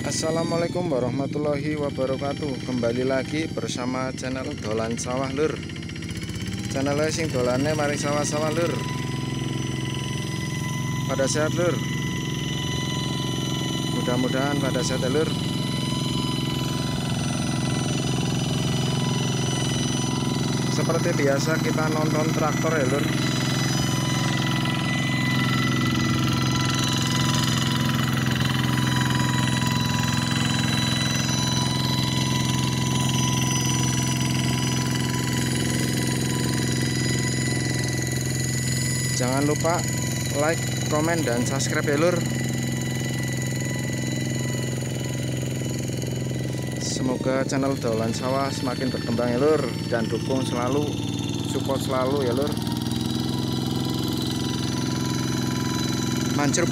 Assalamualaikum warahmatullahi wabarakatuh. Kembali lagi bersama channel Dolan Sawah Lur. Channelnya sing dolane maring sawah-sawah Lur. Pada sehat Lur. Mudah-mudahan pada sehat Lur. Seperti biasa kita nonton traktor ya Lur. Jangan lupa like, komen, dan subscribe ya Lur. Semoga channel Dolan Sawah semakin berkembang ya Lur. Dan dukung selalu, support selalu ya Lur. Mancur.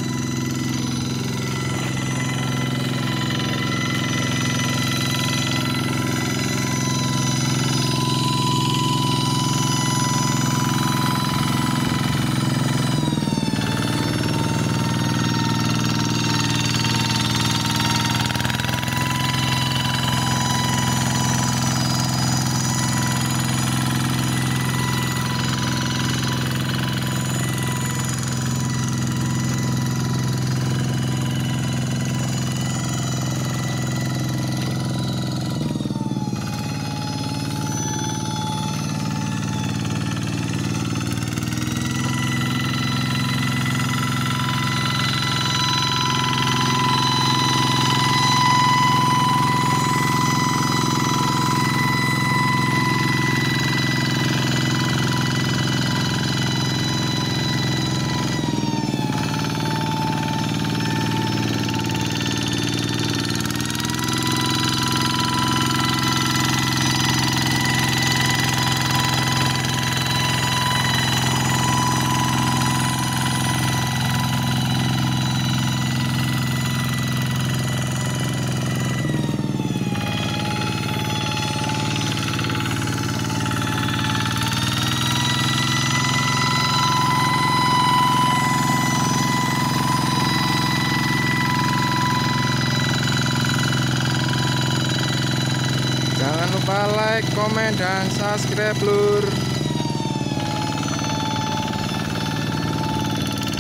Jangan lupa like, komen, dan subscribe Lur.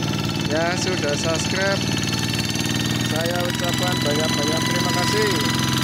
Ya sudah subscribe, saya ucapkan banyak-banyak terima kasih.